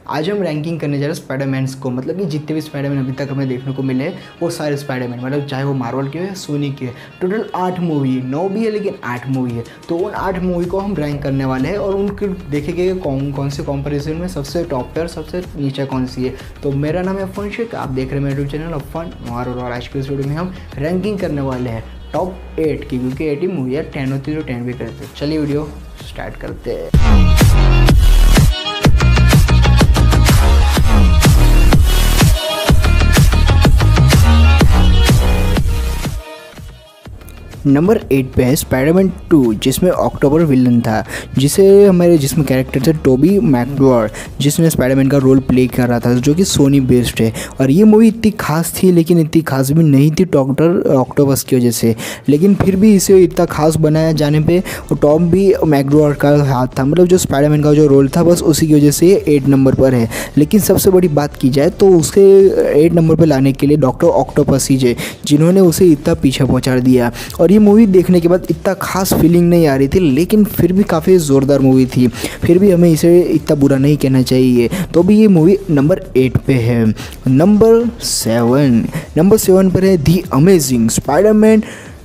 आज हम रैंकिंग करने जा रहे हैं स्पाइडरमैन्स को, मतलब कि जितने भी स्पाइडरमैन अभी तक हमें देखने को मिले वो सारे स्पाइडरमैन, मतलब चाहे वो मार्वल के हो सोनी के। टोटल 8 मूवी है, 9 भी है लेकिन 8 मूवी है। तो उन 8 मूवी को हम रैंक करने वाले हैं और उनके देखेंगे कौन कौन से कंपैरिजन में सबसे टॉप पे और सबसे नीचे कौन सी है। तो मेरा नाम है अफन शेख, आप देख रहे हैं मेरे यूट्यूब चैनल अफन और आज के इस वीडियो में हम रैंकिंग करने वाले हैं टॉप 8 की, क्योंकि 8 ही मूवी है, 10 होती है तो 10 भी करते हैं। चलिए वीडियो स्टार्ट करते हैं। नंबर 8 पे है स्पाइडरमैन 2, जिसमें अक्टूबर विलन था, जिसमें कैरेक्टर थे टोबी मैगवायर, जिसने स्पाइडरमैन का रोल प्ले कर रहा था, जो कि सोनी बेस्ड है। और ये मूवी इतनी खास थी लेकिन इतनी खास भी नहीं थी डॉक्टर ऑक्टोपस की वजह से, लेकिन फिर भी इसे इतना खास बनाया जाने पे टॉबी मैगवायर का हाथ था, मतलब जो स्पाइडरमैन का जो रोल था बस उसी की वजह से ये 8 नंबर पर है। लेकिन सबसे बड़ी बात की जाए तो उसके 8 नंबर पर लाने के लिए डॉक्टर ऑक्टोपस ही है, जिन्होंने उसे इतना पीछे पहुँचा दिया। और ये मूवी देखने के बाद इतना खास फीलिंग नहीं आ रही थी, लेकिन फिर भी काफ़ी ज़ोरदार मूवी थी, फिर भी हमें इसे इतना बुरा नहीं कहना चाहिए। तो भी ये मूवी नंबर 8 पे है। नंबर 7 पर है दी अमेजिंग स्पाइडरमैन,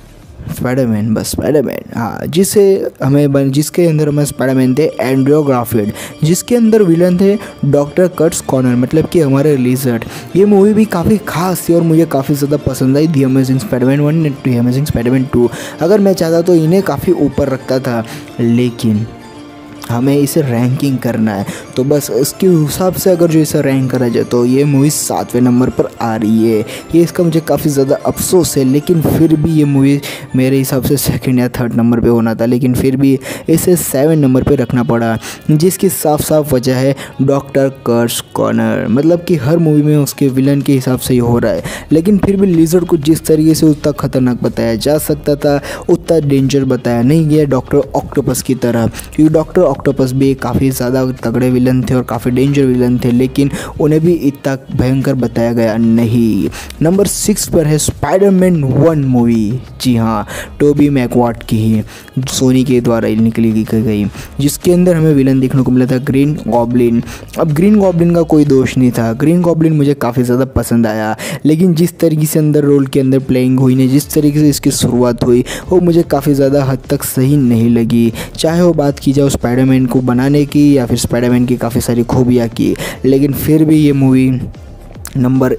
बस स्पाइडरमैन, हाँ, जिसके अंदर हमें स्पाइडरमैन थे एंड्रयू गारफील्ड, जिसके अंदर विलन थे डॉक्टर कर्ट्स कॉर्नर, मतलब कि हमारे लिजर्ड। ये मूवी भी काफ़ी खास थी और मुझे काफ़ी ज़्यादा पसंद आई, the amazing Spiderman 1 and the amazing Spiderman 2। अगर मैं चाहता तो इन्हें काफ़ी ऊपर रखता था, लेकिन हमें इसे रैंकिंग करना है तो बस इसके हिसाब से अगर जो इसे रैंक करा जाए तो ये मूवी 7वें नंबर पर आ रही है। ये इसका मुझे काफ़ी ज़्यादा अफसोस है, लेकिन फिर भी ये मूवी मेरे हिसाब से 2nd या 3rd नंबर पे होना था, लेकिन फिर भी इसे 7 नंबर पे रखना पड़ा, जिसकी साफ वजह है डॉक्टर कर्ट्स कॉर्नर। मतलब कि हर मूवी में उसके विलन के हिसाब से ही हो रहा है, लेकिन फिर भी लिजर्ड को जिस तरीके से उतना ख़तरनाक बताया जा सकता था उतना डेंजर बताया नहीं गया डॉक्टर ऑक्टोपस की तरह, क्योंकि डॉक्टर ऑक्टोपस भी काफ़ी ज़्यादा तगड़े विलन थे और काफ़ी डेंजर विलन थे, लेकिन उन्हें भी इतना भयंकर बताया गया नहीं। नंबर 6 पर है स्पाइडरमैन 1 मूवी, जी हाँ, टोबी मैगवायर की ही सोनी के द्वारा निकली गई, जिसके अंदर हमें विलन देखने को मिला था ग्रीन गॉब्लिन। अब ग्रीन गॉब्लिन का कोई दोष नहीं था, ग्रीन गॉब्लिन मुझे काफ़ी ज़्यादा पसंद आया, लेकिन जिस तरीके से अंदर रोल के अंदर प्लेइंग हुई ने, जिस तरीके से इसकी शुरुआत हुई वो मुझे काफ़ी ज़्यादा हद तक सही नहीं लगी। चाहे वो बात की जाए स्पाइडरमैन को बनाने की या फिर स्पाइडरमैन की काफ़ी सारी खूबियाँ की, लेकिन फिर भी ये मूवी नंबर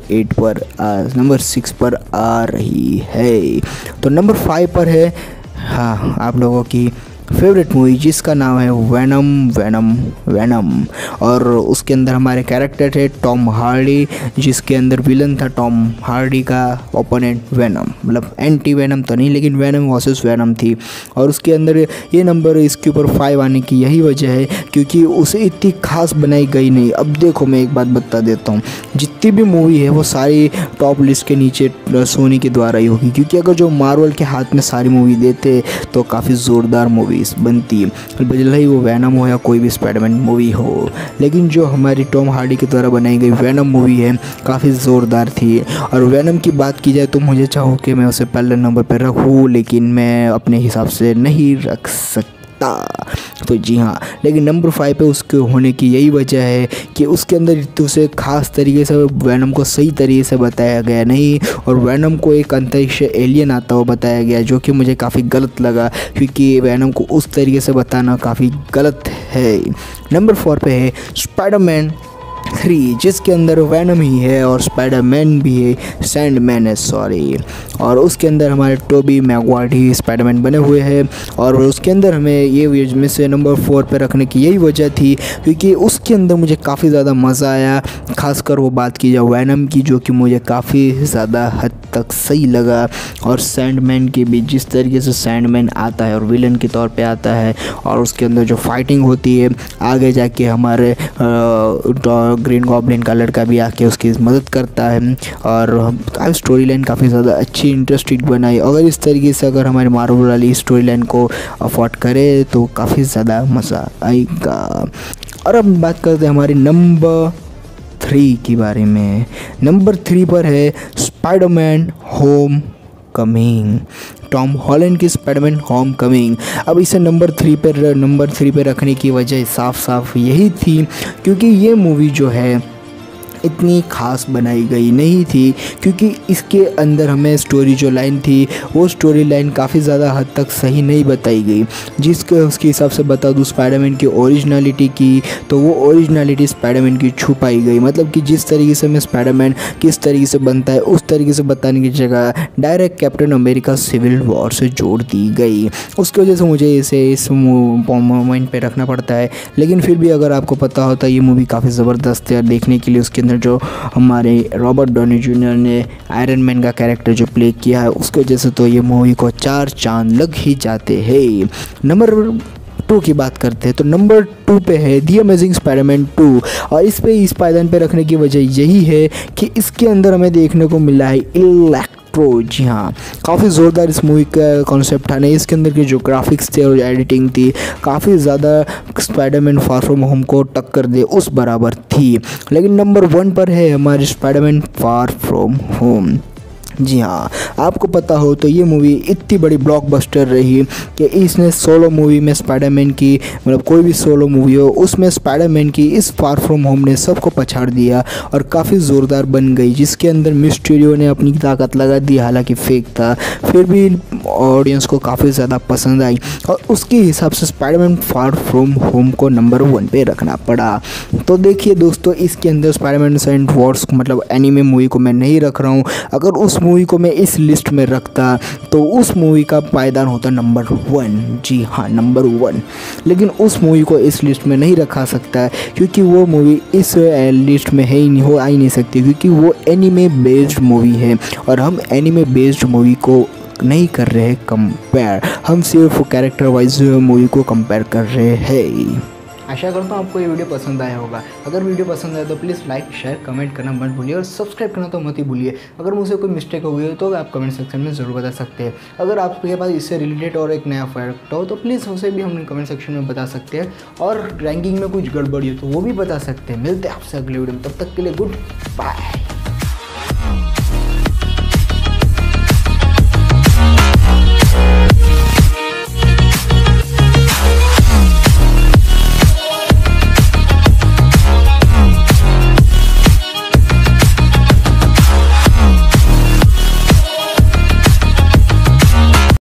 6 पर आ रही है। तो नंबर 5 पर है, हाँ, आप लोगों की फेवरेट मूवी, जिसका नाम है वेनम, और उसके अंदर हमारे कैरेक्टर थे टॉम हार्डी, जिसके अंदर विलन था टॉम हार्डी का ओपोनेंट वेनम, मतलब एंटी वेनम तो नहीं लेकिन वेनम वर्सेस वेनम थी। और उसके अंदर ये नंबर इसके ऊपर 5 आने की यही वजह है क्योंकि उसे इतनी खास बनाई गई नहीं। अब देखो मैं एक बात बता देता हूँ, जितनी भी मूवी है वो सारी टॉप लिस्ट के नीचे सोनी के द्वारा ही होगी, क्योंकि अगर जो मार्वल के हाथ में सारी मूवी देते तो काफ़ी ज़ोरदार मूवी बनती है, भले ही वो वेनम हो या कोई भी स्पाइडरमैन मूवी हो। लेकिन जो हमारी टॉम हार्डी के द्वारा बनाई गई वेनम मूवी है काफ़ी ज़ोरदार थी। और वेनम की बात की जाए तो मुझे चाहो कि मैं उसे पहले नंबर पर रखूँ, लेकिन मैं अपने हिसाब से नहीं रख सकता। तो जी हाँ, लेकिन नंबर 5 पे उसके होने की यही वजह है कि उसके अंदर उसे खास तरीके से वेनम को सही तरीके से बताया गया नहीं, और वेनम को एक अंतरिक्ष एलियन आता हुआ बताया गया, जो कि मुझे काफ़ी गलत लगा, क्योंकि वेनम को उस तरीके से बताना काफ़ी गलत है। नंबर 4 पे है स्पाइडरमैन 3, जिसके अंदर वेनम ही है और स्पाइडरमैन भी है, सैंडमैन है सॉरी, और उसके अंदर हमारे टोबी मैगवायर ही स्पाइडरमैन बने हुए हैं। और उसके अंदर हमें ये में से नंबर 4 पे रखने की यही वजह थी क्योंकि उसके अंदर मुझे काफ़ी ज़्यादा मज़ा आया, खासकर वो बात की जाए वेनम की, जो कि मुझे काफ़ी ज़्यादा हद तक सही लगा, और सैंडमैन की भी, जिस तरीके से सैंडमैन आता है और विलन के तौर पे आता है, और उसके अंदर जो फाइटिंग होती है आगे जाके हमारे ग्रीन गॉब्लिन का लड़का भी आके उसकी मदद करता है, और स्टोरी लाइन काफ़ी ज़्यादा अच्छी इंटरेस्टिंग बनाई। अगर इस तरीके से अगर हमारे मार्वल वाली स्टोरी लाइन को अफोर्ड करे तो काफ़ी ज़्यादा मज़ा आएगा। और अब बात करते हैं हमारी नंबर 3 के बारे में। नंबर 3 पर है Spiderman Homecoming, Tom Holland की स्पाइडरमैन होम कमिंग। अब इसे नंबर 3 पे रखने की वजह साफ साफ यही थी क्योंकि ये मूवी जो है इतनी खास बनाई गई नहीं थी, क्योंकि इसके अंदर हमें स्टोरी जो लाइन थी वो स्टोरी लाइन काफ़ी ज़्यादा हद तक सही नहीं बताई गई। उसके हिसाब से बता दूँ स्पाइडरमैन की ओरिजिनलिटी की, तो वो ओरिजिनलिटी स्पाइडरमैन की छुपाई गई। मतलब कि जिस तरीके से हमें स्पाइडरमैन किस तरीके से बनता है उस तरीके से बताने की जगह direct Captain America Civil War से जोड़ दी गई। उसकी वजह से मुझे इसे इस मोमेंट पे रखना पड़ता है। लेकिन फिर भी अगर आपको पता होता ये मूवी काफ़ी ज़बरदस्त है देखने के लिए। उसके अंदर जो हमारे रॉबर्ट डॉनी जूनियर ने आयरन मैन का कैरेक्टर जो प्ले किया है उसकी वजह से तो ये मूवी को 4 चांद लग ही जाते हैं। नंबर 2 की बात करते हैं तो नंबर 2 पे है दी अमेजिंग स्पाइडरमैन 2। और इस पे स्पाइडरमैन पे रखने की वजह यही है कि इसके अंदर हमें देखने को मिला है जी हाँ, काफ़ी ज़ोरदार इस मूवी का कॉन्सेप्ट था। नहीं, इसके अंदर के जो ग्राफिक्स थे और एडिटिंग थी काफ़ी ज़्यादा स्पाइडरमैन फार फ्रॉम होम को टक्कर दे उस बराबर थी। लेकिन नंबर 1 पर है हमारे स्पाइडरमैन फार फ्रॉम होम। जी हाँ, आपको पता हो तो ये मूवी इतनी बड़ी ब्लॉकबस्टर रही कि इसने सोलो मूवी में स्पाइडरमैन की, मतलब कोई भी सोलो मूवी हो उसमें स्पाइडरमैन की इस फार फ्रॉम होम ने सबको पछाड़ दिया और काफ़ी ज़ोरदार बन गई, जिसके अंदर मिस्टीरियो ने अपनी ताकत लगा दी। हालांकि फेक था फिर भी ऑडियंस को काफ़ी ज़्यादा पसंद आई और उसके हिसाब से स्पाइडरमैन फार फ्रॉम होम को नंबर 1 पे रखना पड़ा। तो देखिए दोस्तों, इसके अंदर स्पाइडरमैन एंड वॉर्स मतलब एनीमे मूवी को मैं नहीं रख रहा हूँ। अगर उस मूवी को मैं इस लिस्ट में रखता तो उस मूवी का पायदान होता नंबर 1। जी हाँ, नंबर 1। लेकिन उस मूवी को इस लिस्ट में नहीं रखा सकता क्योंकि वो मूवी इस लिस्ट में है ही नहीं, हो आ ही नहीं सकती, क्योंकि वो एनीमे बेस्ड मूवी है और हम एनीमे बेस्ड मूवी को नहीं कर रहे हैं कंपेयर, हम सिर्फ कैरेक्टर वाइज मूवी को कंपेयर कर रहे हैं। आशा करता हूँ आपको ये वीडियो पसंद आया होगा। अगर वीडियो पसंद आया तो प्लीज़ लाइक शेयर कमेंट करना मत भूलिए और सब्सक्राइब करना तो मत ही भूलिए। अगर मुझसे कोई मिस्टेक हुई हो तो आप कमेंट सेक्शन में ज़रूर बता सकते हैं। अगर आपके पास इससे रिलेटेड और एक नया फैक्ट हो तो प्लीज़ उसे भी हम कमेंट सेक्शन में बता सकते हैं और रैंकिंग में कुछ गड़बड़ी हो तो वो भी बता सकते हैं। मिलते हैं आपसे अगले वीडियो में, तब तक के लिए गुड बाय।